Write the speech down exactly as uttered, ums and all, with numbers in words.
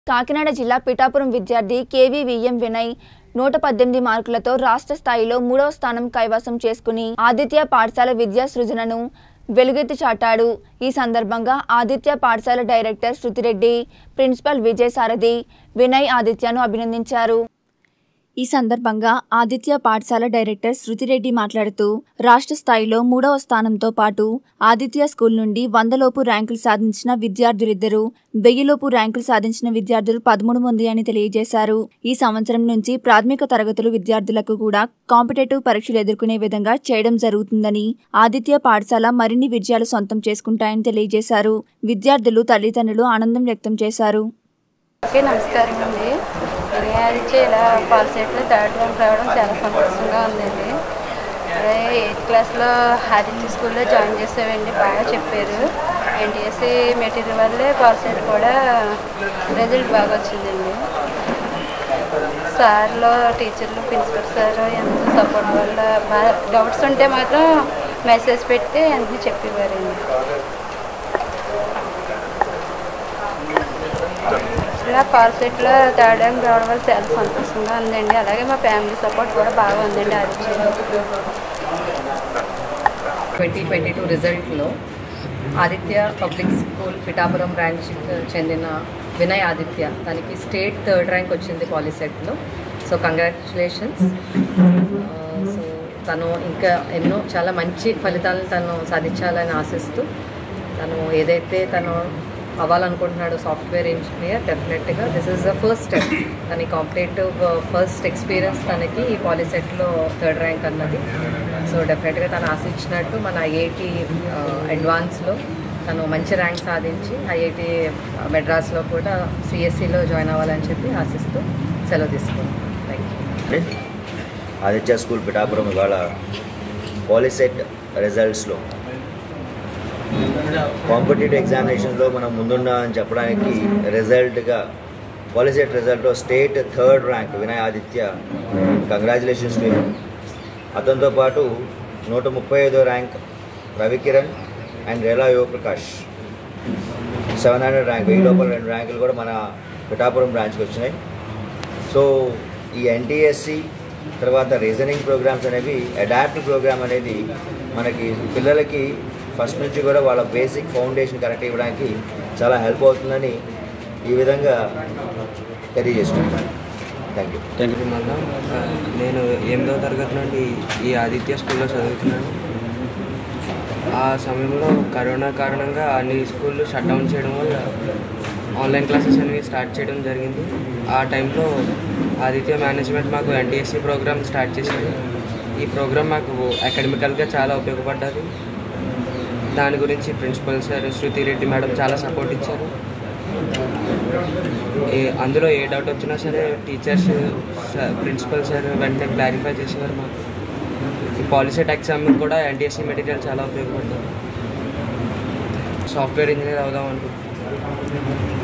కాకినాడ జిల్లా పిఠాపురం విద్యార్థి కేవీవీఎం వినయ్ నూట పద్దెనిమిది మార్కులతో రాష్ట్ర స్థాయిలో మూడవ స్థానం కైవసం చేసుకుని ఆదిత్య పాఠశాల విద్యా సృజనను వెలుగెత్తి చాటాడు। ఈ సందర్భంగా ఆదిత్య పాఠశాల డైరెక్టర్ శృతిరెడ్డి, ప్రిన్సిపల్ విజయసారథి వినయ్ ఆదిత్యను అభినందించారు। ఈ సందర్భంగా ఆదిత్య పాఠశాల డైరెక్టర్ శృతిరెడ్డి మాట్లాడుతూ రాష్ట్ర స్థాయిలో మూడవ స్థానంతో పాటు ఆదిత్య స్కూల్ నుండి వందలోపు ర్యాంకులు సాధించిన విద్యార్థులిద్దరూ, వెయ్యిలోపు ర్యాంకులు సాధించిన విద్యార్థులు పదమూడు మంది అని తెలియజేశారు। ఈ సంవత్సరం నుంచి ప్రాథమిక తరగతులు విద్యార్థులకు కూడా కాంపిటేటివ్ పరీక్షలు ఎదుర్కొనే విధంగా చేయడం జరుగుతుందని, ఆదిత్య పాఠశాల మరిన్ని విజయాలు సొంతం చేసుకుంటాయని తెలియజేశారు। విద్యార్థులు, తల్లిదండ్రులు ఆనందం వ్యక్తం చేశారు। నమస్కారం అండి। ఆదిత్య ఇలా పాలసీట్లో థర్డ్ ర్యాంక్ రావడం చాలా సంతోషంగా ఉందండి। ఎయిత్ క్లాస్లో ఆదిత్య స్కూల్లో జాయిన్ చేసామండి, బాగా చెప్పారు। ఎన్టీఎస్సీ మెటీరియల్ వల్లే పాలసీట్ కూడా రిజల్ట్ బాగా వచ్చిందండి। సార్లు, టీచర్లు, ప్రిన్సిపల్ సార్ ఎంత సపోర్ట్ వల్ల బాగా డౌట్స్ ఉంటే మాత్రం మెసేజ్ పెట్టి అన్నీ చెప్పేవారండి। ఇలా పాలసీట్లో థర్డ్ ర్యాంక్ రావడం వల్ల చాలా సంతోషంగా ఉందండి। అలాగే మా ఫ్యామిలీ సపోర్ట్ కూడా బాగా ఉందండి। ఆదిత్య ట్వంటీ ట్వంటీ టూ రిజల్ట్లో ఆదిత్య పబ్లిక్ స్కూల్ పిఠాపురం బ్రాంచ్కి చెందిన వినయ్ ఆదిత్య తనకి స్టేట్ థర్డ్ ర్యాంక్ వచ్చింది పాలిసెట్లో। So congratulations. సో తను ఇంకా ఎన్నో చాలా మంచి ఫలితాలను తను సాధించాలని ఆశిస్తూ తను ఏదైతే తను అవ్వాలనుకుంటున్నాడు సాఫ్ట్వేర్ ఇంజనీర్, డెఫినెట్గా this is the first step. తన కాంపిటేటివ్ ఫస్ట్ ఎక్స్పీరియన్స్ తనకి ఈ పాలిసెట్లో థర్డ్ ర్యాంక్ అన్నది। సో డెఫినెట్గా తను ఆశించినట్టు మన ఐఐటి అడ్వాన్స్లో తను మంచి ర్యాంక్ సాధించి ఐఐటి మెడ్రాస్లో కూడా సిఎస్సిలో జాయిన్ అవ్వాలని చెప్పి ఆశిస్తూ సెలవు తీసుకున్నాం। Thank you. Aditya school Pithapuram ఇవాళ పాలిసెట్ రిజల్ట్స్లో కాంపిటేటివ్ ఎగ్జామినేషన్లో మనం ముందున్నామని చెప్పడానికి రిజల్ట్గా పాలిసెట్ రిజల్ట్లో state third rank Vinay Aditya, congratulations to him. అతనితో పాటు నూట ముప్పై ఐదో rank Ravikiran and Rela Yuvaprakash, seven hundred rank, వెయ్యి లోపల రెండు ర్యాంకులు కూడా మన పిఠాపురం బ్రాంచ్కి వచ్చినాయి। సో ఈ ఎన్టీఎస్సి తర్వాత రీజనింగ్ ప్రోగ్రామ్స్ అనేవి, అడాప్టివ్ ప్రోగ్రామ్ అనేది మనకి పిల్లలకి ఫస్ట్ నుంచి కూడా వాళ్ళ బేసిక్ ఫౌండేషన్ కరెక్ట్ ఇవ్వడానికి చాలా హెల్ప్ అవుతుందని ఈ విధంగా తెలియజేసుకుంటాను। థ్యాంక్ యూ థ్యాంక్ యూ మళ్ళా నేను ఎనిమిదవ తరగతి నుండి ఈ ఆదిత్య స్కూల్లో చదువుతున్నాను। ఆ సమయంలో కరోనా కారణంగా అన్ని స్కూళ్ళు షట్ డౌన్ చేయడం వల్ల ఆన్లైన్ క్లాసెస్ అనేవి స్టార్ట్ చేయడం జరిగింది। ఆ టైంలో ఆదిత్య మేనేజ్మెంట్ మాకు ఎన్టీఎస్సీ ప్రోగ్రామ్ స్టార్ట్ చేసింది। ఈ ప్రోగ్రామ్ మాకు అకాడమికల్గా చాలా ఉపయోగపడ్డది। దాని గురించి ప్రిన్సిపల్ సార్ శృతిరెడ్డి మేడం చాలా సపోర్ట్ ఇచ్చారు। ఏ అందులో ఏ డౌట్ వచ్చినా సరే టీచర్స్, ప్రిన్సిపల్ సార్ వెంటనే క్లారిఫై చేసేవారు మాకు। ఈ పాలిసెట్ ఎగ్జామ్ కూడా ఎన్టీఎస్సీ మెటీరియల్ చాలా ఉపయోగపడుతుంది। సాఫ్ట్వేర్ ఇంజనీర్ అవుదాం అనుకుంటున్నాను।